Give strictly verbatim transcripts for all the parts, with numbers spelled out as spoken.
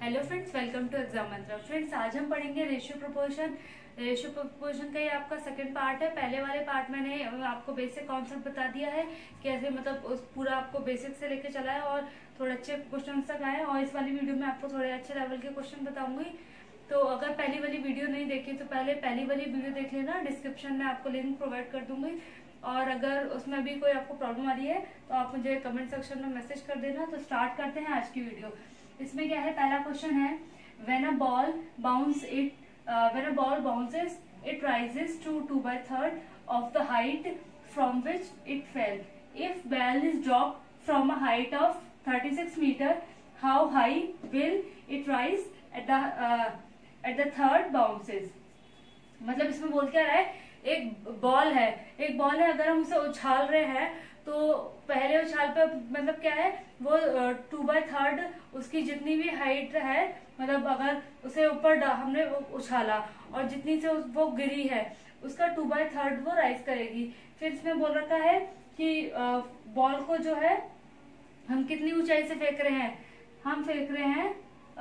Hello friends, welcome to exam mantra. Friends, आज हम पढ़ेंगे रेशियो प्रोपोर्शन। रेशियो प्रोपोर्शन का ये आपका सेकंड पार्ट है। पहले वाले पार्ट मैंने आपको बेसिक कॉन्सेप्ट बता दिया है, कैसे मतलब उस पूरा आपको बेसिक से लेके चला है और थोड़े अच्छे क्वेश्चन तक आए। और इस वाली वीडियो में आपको थोड़े अच्छे लेवल के क्वेश्चन बताऊंगी। तो अगर पहली वाली वीडियो नहीं देखी तो पहले पहली वाली वीडियो देख लेना, डिस्क्रिप्शन में आपको लिंक प्रोवाइड कर दूंगी। और अगर उसमें भी कोई आपको प्रॉब्लम आ रही है तो आप मुझे कमेंट सेक्शन में मैसेज कर देना। तो स्टार्ट करते हैं आज की वीडियो। इसमें क्या है, पहला क्वेश्चन है, when a ball bounce it when a ball bounces it rises to two by third of the height from which it fell. If ball is dropped from a height of thirty six metre, how high will it rise at the at the third bounces. मतलब इसमें बोल क्या रहा है, एक ball है एक ball है अगर हम उसे उछाल रहे हैं तो पहले उछाल पे मतलब क्या है, वो टू बाय थर्ड उसकी जितनी भी हाइट है, मतलब अगर उसे ऊपर हमने उछाला और जितनी से वो गिरी है उसका टू बाय थर्ड वो राइज करेगी। फिर इसमें बोल रखा है कि बॉल को जो है हम कितनी ऊंचाई से फेंक रहे हैं, हम फेंक रहे हैं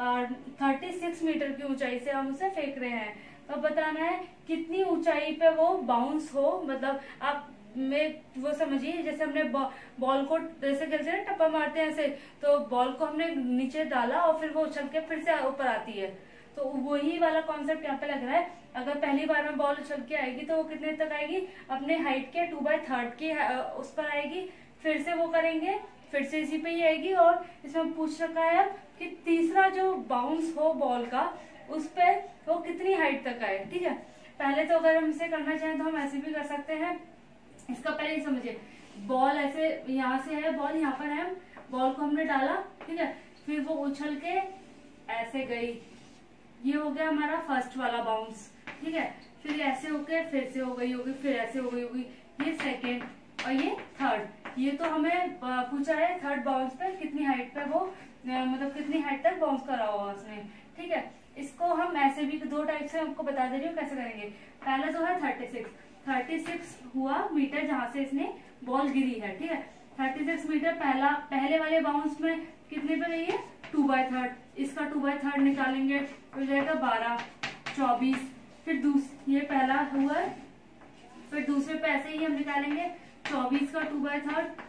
थर्टी सिक्स मीटर की ऊंचाई से हम उसे फेंक रहे हैं। तो बताना है कितनी ऊंचाई पे वो बाउंस हो। मतलब आप में वो समझिए, जैसे हमने बॉल को जैसे खेलते हैं टप्पा मारते हैं ऐसे, तो बॉल को हमने नीचे डाला और फिर वो उछल के फिर से ऊपर आती है। तो वही वाला कॉन्सेप्ट यहाँ पे लग रहा है। अगर पहली बार में बॉल उछल के आएगी तो वो कितने तक आएगी, अपने हाइट के टू बाय थर्ड की उस पर आएगी। फिर से वो करेंगे, फिर से इसी पे ही आएगी। और इसमें पूछ रखा है कि तीसरा जो बाउंस हो बॉल का उस पे वो कितनी हाइट तक आए। ठीक है, पहले तो अगर हम इसे करना चाहें तो हम ऐसे भी कर सकते हैं। इसका पहले ही समझिए, बॉल ऐसे यहाँ से है, बॉल यहाँ पर है, बॉल को हमने डाला, ठीक है, फिर वो उछल के ऐसे गई, ये हो गया हमारा फर्स्ट वाला बाउंस। ठीक है, फिर ऐसे होके फिर से हो गई होगी, फिर ऐसे हो गई होगी, ये सेकेंड और ये थर्ड। ये तो हमें पूछा है थर्ड बाउंस पे कितनी हाइट पे वो मतलब कितनी हाइट तक बाउंस करा हुआ उसने। ठीक है, इसको हम ऐसे भी दो टाइप से आपको बता दे रही हूँ कैसे करेंगे। पहला जो है थर्टी सिक्स थर्टी सिक्स हुआ मीटर जहां से इसने बॉल गिरी है। ठीक है, थर्टी सिक्स मीटर पहला पहले वाले बाउंस में कितने पे गई है, टू बाय थर्ड। इसका टू बाय थर्ड निकालेंगे तो जाएगा बारह, चौबीस। फिर दूस ये पहला हुआ है, फिर दूसरे पे ऐसे ही हम निकालेंगे चौबीस का टू बाय थर्ड,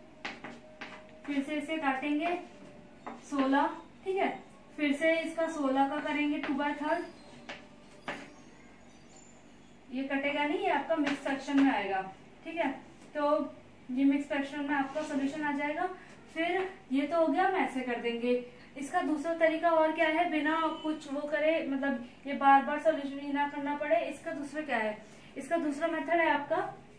फिर से इसे काटेंगे सोलह। ठीक है, फिर से इसका सोलह का करेंगे टू बाय थर्ड, ये कटेगा नहीं, ये आपका मिक्स फ्रैक्शन में आएगा। ठीक है, तो ये मिक्स फ्रैक्शन में आपका सोल्यूशन आ जाएगा। फिर ये तो हो गया, हम ऐसे कर देंगे। इसका दूसरा तरीका और क्या है, बिना कुछ वो करे, मतलब ये बार बार सोल्यूशन ही ना करना पड़े। इसका दूसरा क्या है, इसका दूसरा मेथड है आपका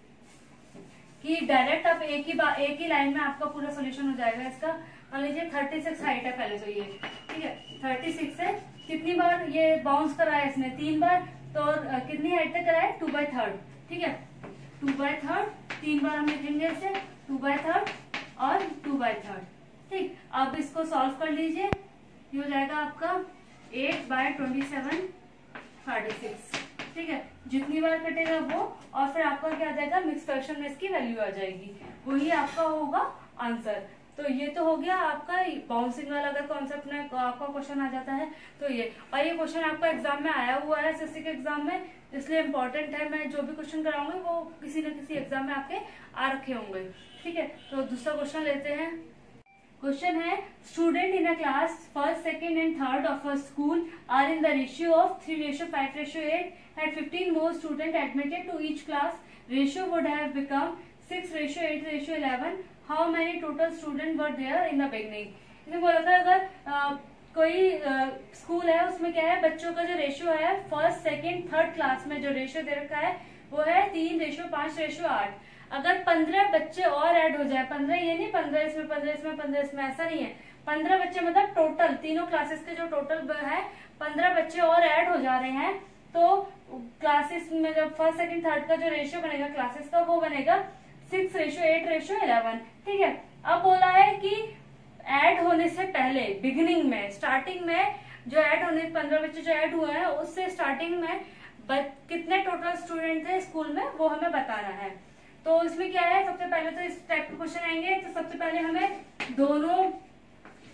कि डायरेक्ट आप एक ही बार एक ही लाइन में आपका पूरा सोल्यूशन हो जाएगा। इसका मान लीजिए थर्टी सिक्स हाइट है पहले तो ये, ठीक है, थर्टी सिक्स है, कितनी बार ये बाउंस कराया इसने, तीन बार। तो कितनी हाइट तक कराया, टू बाय थर्ड। ठीक है, टू बाय थर्ड तीन बार हम लिखेंगे इसे, टू बाय थर्ड और टू बाय थर्ड। ठीक, अब इसको सॉल्व कर लीजिए, ये हो जाएगा आपका eight by twenty seven thirty six. ठीक है, जितनी बार कटेगा वो, और फिर आपका क्या आ जाएगा, मिक्स फ्रैक्शन में इसकी वैल्यू आ जाएगी, वही आपका होगा आंसर। तो ये तो हो गया आपका बाउंसिंग वाला। अगर कॉन्सेप्ट में आपका क्वेश्चन आ जाता है तो ये, और ये क्वेश्चन आपका एग्जाम में आया हुआ है, एसएससी के एग्जाम में, इसलिए इम्पोर्टेंट है। मैं जो भी क्वेश्चन कराऊंगी वो किसी न किसी एग्जाम में आपके आ रखे होंगे। ठीक है, तो दूसरा क्वेश्चन लेते हैं। क्वेश्चन है, student in a class first, second and third of a school are in the ratio of three ratio five ratio eight, had fifteen more students admitted to each class, ratio would have become six ratio eight ratio eleven. How many total students were there in the beginning? इसमें बोला था अगर आ, कोई school है उसमें क्या है, बच्चों का जो रेशियो है फर्स्ट सेकेंड थर्ड क्लास में जो रेशियो दे रखा है वो है तीन रेशियो पांच रेशियो आठ। अगर पंद्रह बच्चे और ऐड हो जाए, पंद्रह ये नहीं पंद्रह इसमें पंद्रह इसमें पंद्रह इसमें, ऐसा नहीं है, पंद्रह बच्चे मतलब टोटल तीनों क्लासेस के जो टोटल है पंद्रह बच्चे और ऐड हो जा रहे हैं, तो क्लासेस में जब फर्स्ट सेकंड थर्ड का जो रेशियो बनेगा क्लासेस का वो बनेगा six ratio eight ratio eleven. ठीक है, अब बोला है कि ऐड होने से पहले बिगिनिंग में, स्टार्टिंग में जो ऐड होने पंद्रह बच्चे जो ऐड हुए हैं उससे स्टार्टिंग में कितने टोटल स्टूडेंट थे स्कूल में वो हमें बताना है। तो इसमें क्या है, सबसे पहले तो इस टाइप के क्वेश्चन आएंगे। तो सबसे पहले हमें दोनों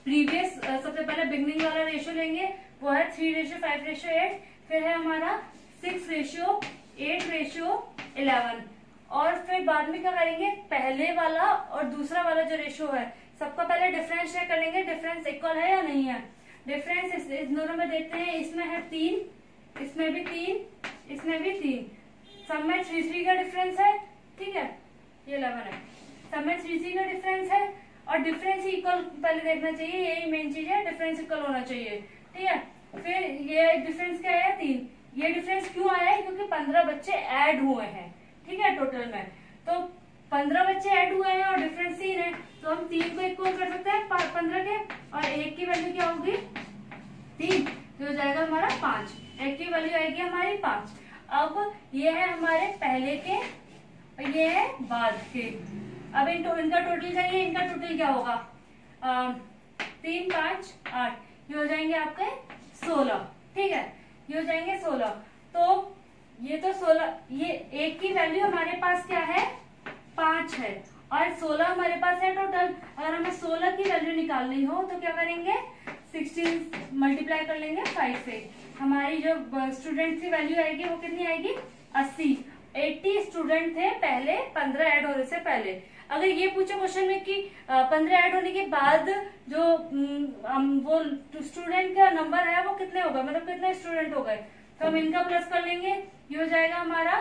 प्रीवियस सबसे पहले बिगनिंग वाला रेशियो लेंगे, वो है three ratio five ratio eight, फिर है हमारा six ratio eight ratio eleven, और फिर बाद में क्या करेंगे, पहले वाला और दूसरा वाला जो रेशियो है सबका पहले डिफरेंस चेक कर लेंगे, डिफरेंस इक्वल है या नहीं है। डिफरेंस इस, इस दोनों में देखते हैं, इसमें है तीन, इसमें भी तीन, इसमें भी तीन, सब में थ्री थ्री का डिफरेंस है, ठीक है, ये इलेवन है, सब में थ्री थ्री का डिफरेंस है, और डिफरेंस ही इक्वल पहले देखना चाहिए, यही मेन चीज है, डिफरेंस इक्वल होना चाहिए, ठीक है। फिर ये डिफरेंस क्या है, तीन, ये डिफरेंस क्यों आया है, क्योंकि पंद्रह बच्चे ऐड हुए हैं, ठीक है, टोटल में, तो पंद्रह बच्चे ऐड हुए हैं और डिफरेंस तीन है, तो हम तीन को इक्वल कर सकते हैं पंद्रह के, और एक की वैल्यू क्या होगी, तीन, तो हो जाएगा हमारा पांच, एक की वैल्यू आएगी हमारी पांच। अब ये है हमारे पहले के और ये है बाद के, अब इन तो, इनका टोटल चाहिए, इनका टोटल क्या होगा, आ, तीन पांच आठ, ये हो जाएंगे आपके सोलह, ठीक है, ये हो जाएंगे सोलह, तो ये तो सोलह, ये एक की वैल्यू हमारे पास क्या है, पांच है, और सोलह हमारे पास है टोटल। अगर हमें सोलह की वैल्यू निकालनी हो तो क्या करेंगे, सिक्सटीन मल्टीप्लाई कर लेंगे फाइव से, हमारी जो स्टूडेंट की वैल्यू आएगी वो कितनी आएगी, अस्सी। अस्सी स्टूडेंट थे पहले, पंद्रह ऐड होने से पहले। अगर ये पूछे क्वेश्चन में कि पंद्रह ऐड होने के बाद जो um, वो स्टूडेंट का नंबर है वो कितने हो गए, मतलब कितने स्टूडेंट हो गए, तो हम इनका प्लस कर लेंगे, ये हो जाएगा हमारा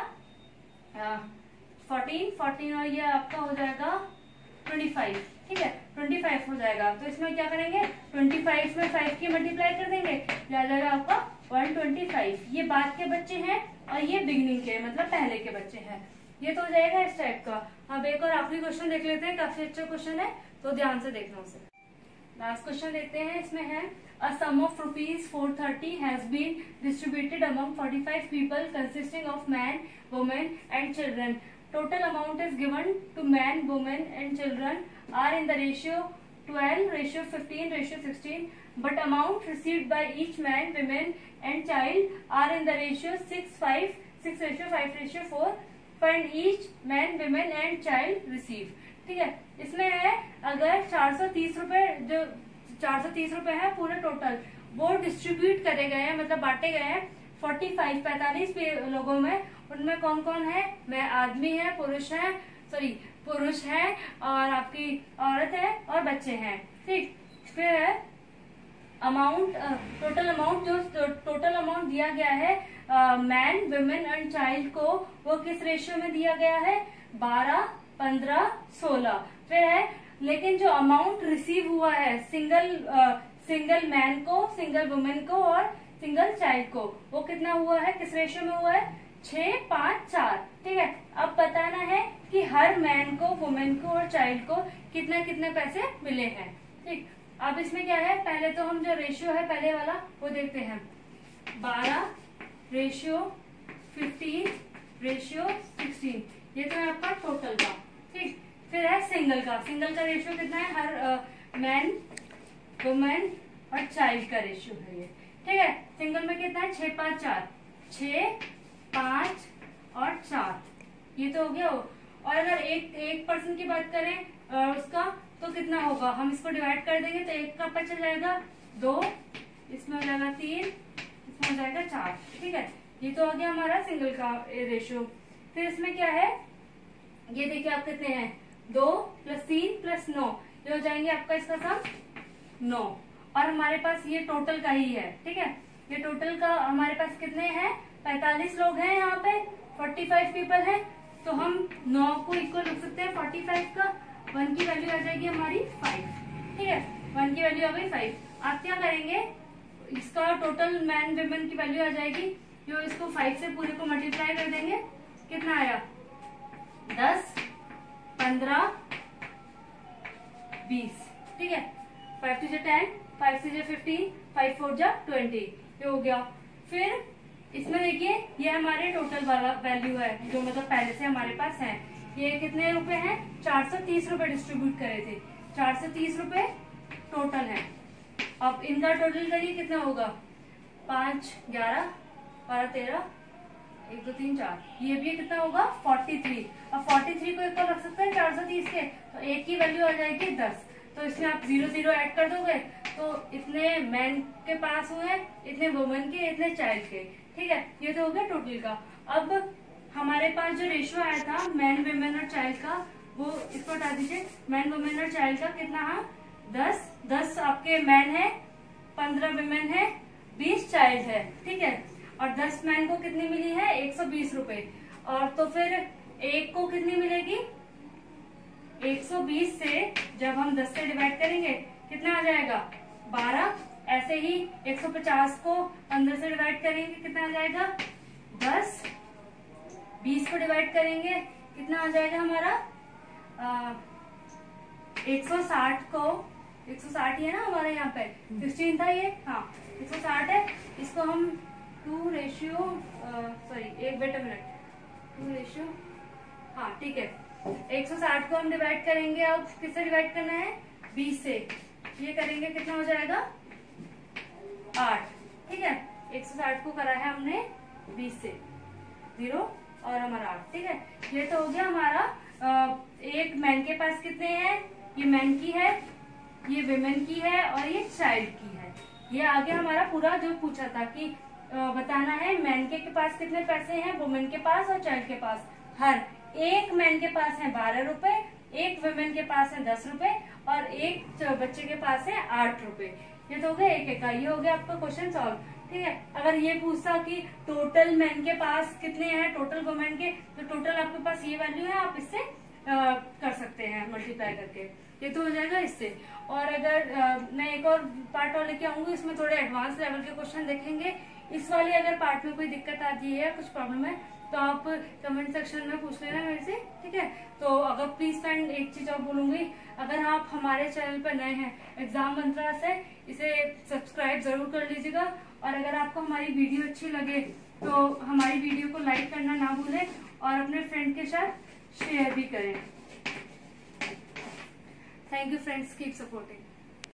फोर्टीन, फोर्टीन और ये आपका हो जाएगा ट्वेंटी फाइव, ठीक है, ट्वेंटी फाइव हो जाएगा। तो इसमें क्या करेंगे, ट्वेंटी फाइव में फाइव की मल्टीप्लाई कर देंगे, ये आ जाएगा आपका वन ट्वेंटी फाइव। ये बाद के बच्चे हैं और ये बिगनिंग के मतलब पहले के बच्चे हैं। ये तो हो जाएगा इस टाइप का। अब एक और आखिरी क्वेश्चन देख लेते हैं, काफी अच्छा क्वेश्चन है तो ध्यान से देखना उसे। लास्ट क्वेश्चन देखते हैं, इसमें है a sum of rupees four thirty has been distributed among forty-five people consisting of man, woman and children. Total amount is given to man, woman and children are in the ratio twelve, ratio fifteen, ratio sixteen, but amount received by each man, woman and child are in the ratio six, five, six ratio five, ratio four. Find each man, woman and child receive. ठीक है, इसमें है अगर चार सौ तीस रुपए जो चार सौ तीस रुपए है पूरे टोटल वो डिस्ट्रीब्यूट करे गए हैं, मतलब बांटे गए हैं पैंतालीस पैंतालीस लोगों में, उनमें कौन कौन है, मैं आदमी है, पुरुष है, सॉरी पुरुष है और आपकी औरत है और बच्चे हैं, ठीक। फिर है अमाउंट, टोटल अमाउंट, जो टोटल अमाउंट दिया गया है मैन, वुमेन एंड चाइल्ड को, वो किस रेशियो में दिया गया है, बारह, पंद्रह, सोलह। फिर है लेकिन जो अमाउंट रिसीव हुआ है सिंगल सिंगल मैन को, सिंगल वुमेन को और सिंगल चाइल्ड को, वो कितना हुआ है, किस रेशियो में हुआ है, छह, पांच, चार, ठीक है। अब बताना है कि हर मैन को, वुमेन को और चाइल्ड को कितने कितने पैसे मिले हैं, ठीक। अब इसमें क्या है, पहले तो हम जो रेशियो है पहले वाला वो देखते हैं, बारह रेशियो फिफ्टीन रेशियो सिक्सटीन, ये तो है आपका टोटल का, ठीक। फिर है सिंगल का, सिंगल का रेशियो कितना है, हर मैन, वुमेन और चाइल्ड का रेशियो है ये, ठीक है। सिंगल में कितना है, छह, पांच, चार, छह, पांच और चार, ये तो हो गया। और अगर एक एक पर्सन की बात करें आ, उसका तो कितना होगा, हम इसको डिवाइड कर देंगे तो एक का पता चल जाएगा दो, इसमें हो जाएगा तीन, इसमें हो जाएगा चार, ठीक है। ये तो हो गया हमारा सिंगल का रेशियो। फिर इसमें क्या है, ये देखिए आप कितने हैं, दो प्लस तीन प्लस नौ, ये हो जाएंगे आपका इसका सम नौ, और हमारे पास ये टोटल का ही है, ठीक है। ये टोटल का हमारे पास कितने हैं, पैंतालीस लोग हैं यहाँ पे, पैंतालीस पीपल हैं, तो हम नौ को इक्वल रख सकते हैं पैंतालीस का, वन की वैल्यू आ जाएगी हमारी फाइव, ठीक है, वन की वैल्यू आ गई फाइव। आप क्या करेंगे, इसका टोटल मैन वुमेन की वैल्यू आ जाएगी, जो इसको फाइव से पूरे को मल्टीप्लाई कर देंगे, कितना आया, दस, पंद्रह, बीस, ठीक है, फाइव टू जा टेन, फाइव से जा फिफ्टीन, फाइव फोर जा ट्वेंटी, ये हो गया। फिर इसमें देखिए ये हमारे टोटल वाला वैल्यू है जो मतलब पहले से हमारे पास है, ये कितने रुपए हैं, चार सौ तीस रुपए डिस्ट्रीब्यूट करे थे, चार सौ तीस रुपए टोटल है। अब इनका टोटल करिए कितना होगा, पांच, ग्यारह, बारह, तेरह, एक, दो, तीन, चार, ये भी कितना होगा, तैंतालीस। अब तैंतालीस को इक्वल रख सकते हैं चार सौ तीस के, तो एक की वैल्यू आ जाएगी दस, तो इसमें आप जीरो जीरो ऐड कर दोगे तो इतने मैन के पास हुए, इतने वुमेन के, इतने चाइल्ड के। ठीक है, ये तो हो गया टोटल का। अब हमारे पास जो रेशियो आया था मैन, वुमेन और चाइल्ड का, वो इसको हटा दीजिए। मैन, वुमेन और चाइल्ड का कितना है? दस। दस आपके मैन है, पंद्रह वुमेन है, बीस चाइल्ड है। ठीक है, और दस मैन को कितनी मिली है? एक सौ बीस रुपए। और तो फिर एक को कितनी मिलेगी? एक सौ बीस से जब हम दस से डिवाइड करेंगे कितना आ जाएगा? बारह। ऐसे ही एक सौ पचास को पंद्रह से डिवाइड करेंगे कितना आ जाएगा? दस। बीस को डिवाइड करेंगे कितना आ जाएगा हमारा? आ, एक सौ साठ को, एक सौ साठ ही है ना हमारे यहाँ पे, सिक्सटीन था ये, हाँ एक सौ साठ है। इसको हम टू रेशियो सॉरी एक बेटा मिनट टू रेशियो हाँ ठीक है, एक सौ साठ को हम डिवाइड करेंगे। अब किससे डिवाइड करना है? बीस से। ये करेंगे कितना हो जाएगा? आठ। ठीक है, एक सौ साठ को करा है हमने बीस से, जीरो और हमारा आठ। ठीक है, ये तो हो गया हमारा। आ, एक मैन के पास कितने हैं? ये मैन की है, ये विमेन की है और ये चाइल्ड की है। ये आगे हमारा पूरा जो पूछा था कि आ, बताना है मैन के, के पास कितने पैसे हैं, वुमेन के पास और चाइल्ड के पास। हर एक मैन के पास है बारह रुपए, एक वुमेन के पास है दस रुपए और एक बच्चे के पास है आठ रुपए। ये तो हो गया एक एक का। ये हो गया आपका क्वेश्चन सॉल्व। ठीक है, अगर ये पूछता कि टोटल मैन के पास कितने हैं, टोटल वुमेन के, तो टोटल आपके पास ये वैल्यू है, आप इससे आ, कर सकते हैं मल्टीप्लाई करके। ये तो हो जाएगा इससे। और अगर आ, मैं एक और पार्ट और लेके आऊंगी, इसमें थोड़े एडवांस लेवल के क्वेश्चन देखेंगे। इस वाले अगर पार्ट में कोई दिक्कत आती है, कुछ प्रॉब्लम है, तो आप कमेंट सेक्शन में पूछ लेना मेरे से। ठीक है, तो अगर प्लीज फ्रेंड एक चीज और बोलूंगी, अगर आप हमारे चैनल पर नए हैं एग्जाम मंत्रा से, इसे सब्सक्राइब जरूर कर लीजिएगा। और अगर आपको हमारी वीडियो अच्छी लगे तो हमारी वीडियो को लाइक करना ना भूलें और अपने फ्रेंड के साथ शेयर भी करें। Thank you friends, keep supporting.